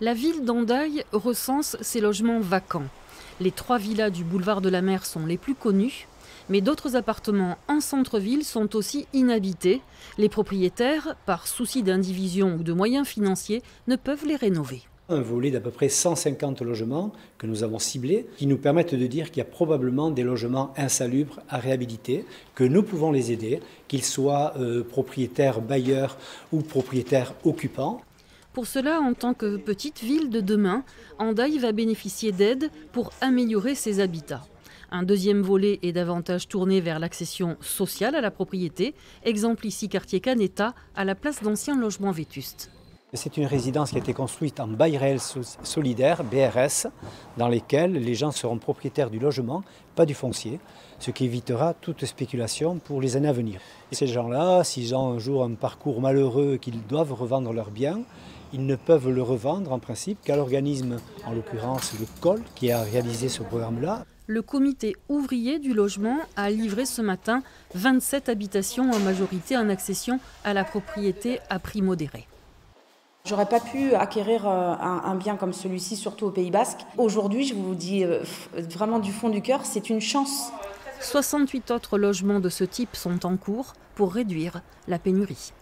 La ville d'Hendaye recense ses logements vacants. Les 3 villas du boulevard de la Mer sont les plus connues, mais d'autres appartements en centre-ville sont aussi inhabités. Les propriétaires, par souci d'indivision ou de moyens financiers, ne peuvent les rénover. Un volet d'à peu près 150 logements que nous avons ciblés, qui nous permettent de dire qu'il y a probablement des logements insalubres à réhabiliter, que nous pouvons les aider, qu'ils soient propriétaires bailleurs ou propriétaires occupants. Pour cela, en tant que petite ville de demain, Hendaye va bénéficier d'aides pour améliorer ses habitats. Un deuxième volet est davantage tourné vers l'accession sociale à la propriété, exemple ici quartier Canetta, à la place d'anciens logements vétustes. C'est une résidence qui a été construite en bail réel solidaire, BRS, dans lesquels les gens seront propriétaires du logement, pas du foncier, ce qui évitera toute spéculation pour les années à venir. Et ces gens-là, s'ils ont un jour un parcours malheureux qu'ils doivent revendre leurs biens, ils ne peuvent le revendre en principe qu'à l'organisme, en l'occurrence le COL, qui a réalisé ce programme-là. Le comité ouvrier du logement a livré ce matin 27 habitations en majorité en accession à la propriété à prix modéré. J'aurais pas pu acquérir un bien comme celui-ci, surtout au Pays Basque. Aujourd'hui, je vous dis vraiment du fond du cœur, c'est une chance. 68 autres logements de ce type sont en cours pour réduire la pénurie.